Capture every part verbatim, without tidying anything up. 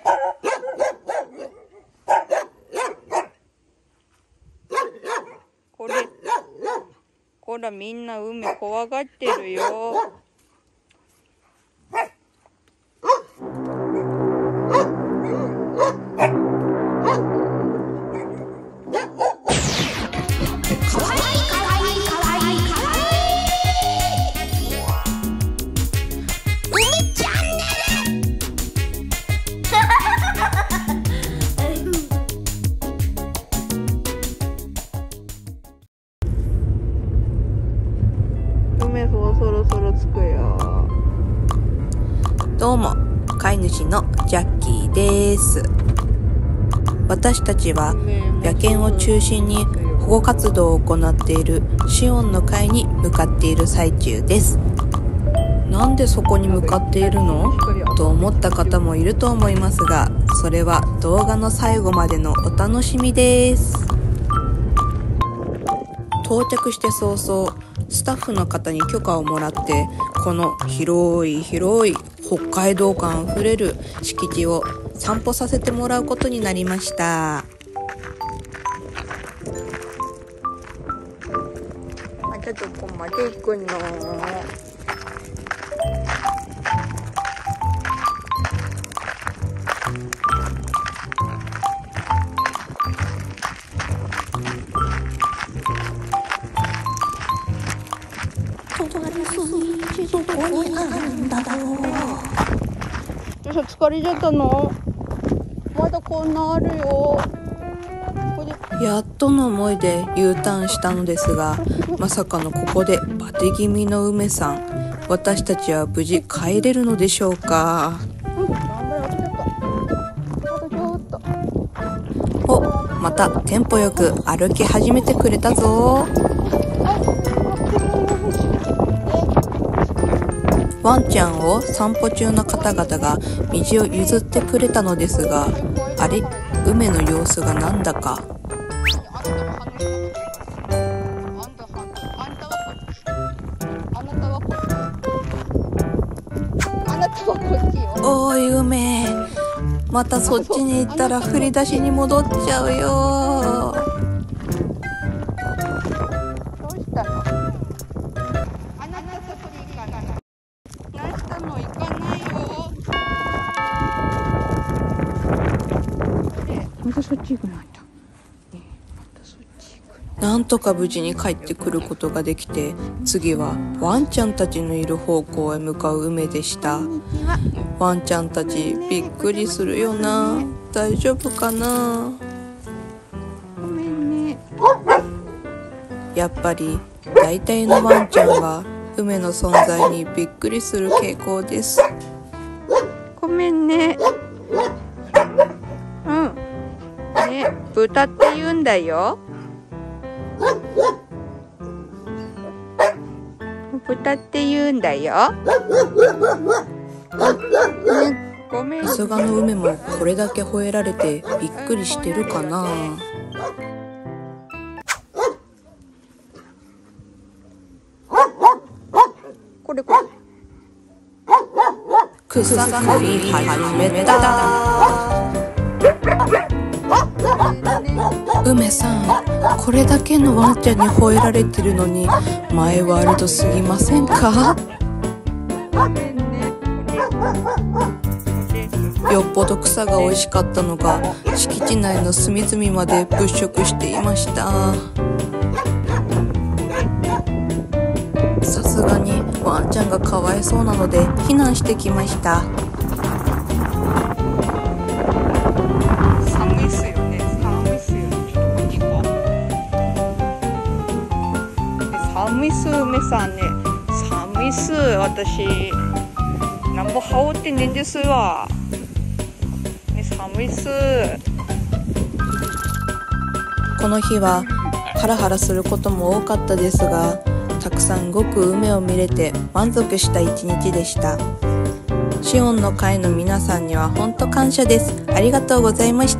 これ、こらみんな海怖がってるよ。梅そうそろそろ着くよ。 どうも、飼い主のジャッキーです。私たちは野犬を中心に保護活動を行っているシオンの会に向かっている最中です。なんでそこに向かっているのと思った方もいると思いますが、それは動画の最後までのお楽しみです。到着して早々、スタッフの方に許可をもらって、この広い広い北海道感あふれる敷地を散歩させてもらうことになりました。 またどこまで行くの？ どこにあるんだろう。 どうした、疲れちゃったの？まだこんなあるよ。 やっとの思いで U ターンしたのですが、まさかのここでバテ気味の梅さん。私たちは無事帰れるのでしょうか。お、またテンポよく歩き始めてくれたぞ。ワンちゃんを散歩中の方々が道を譲ってくれたのですが、あれ、梅の様子がなんだか。おーい梅、またそっちに行ったら振り出しに戻っちゃうよ。なんとか無事に帰ってくることができて、次はワンちゃんたちのいる方向へ向かう梅でした。ワンちゃんたちびっくりするよな。大丈夫かな。 ごめんね。 やっぱり大体のワンちゃんは梅の存在にびっくりする傾向です。 ごめんね。うん。ね、豚って言うんだよ。豚って言うんだよ。ごめん。 さすがの梅もこれだけ吠えられてびっくりしてるかな。 これこれ。 草食い始めた。梅さん、これだけのワンちゃんに吠えられてるのに前ワールドすぎませんか？よっぽど草が美味しかったのか、敷地内の隅々まで物色していました。さすがにワンちゃんがかわいそうなので避難してきました。 寒いっすよね。寒いっすよね。ちょっとこっち行こう。寒いっす、梅さんね。寒いっす、私。なんぼ羽織ってねんですわ。ね、寒いっす。 この日はハラハラすることも多かったですが、たくさん動く梅を見れて満足した一日でした。シオンの会の皆さんには本当感謝です。ありがとうございました。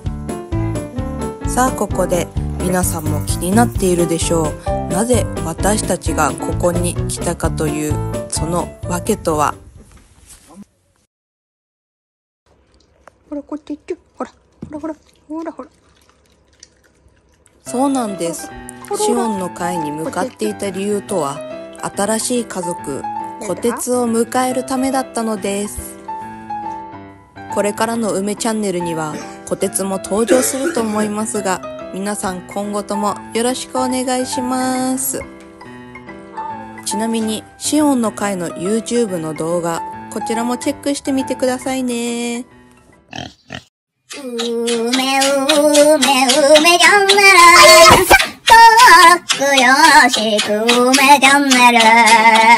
さあここで皆さんも気になっているでしょう。なぜ私たちがここに来たかというその訳とは。 ほら、こっち行って。ほら、ほらほら、ほらほら。 そうなんです。シオンの会に向かっていた理由とは、新しい家族、こてつを迎えるためだったのです。これからの梅チャンネルには、こてつも登場すると思いますが、皆さん今後ともよろしくお願いします。ちなみに、シオンの会の YouTube の動画、こちらもチェックしてみてくださいね。 うめうめうめチャンネル登録よろしく梅チャンネル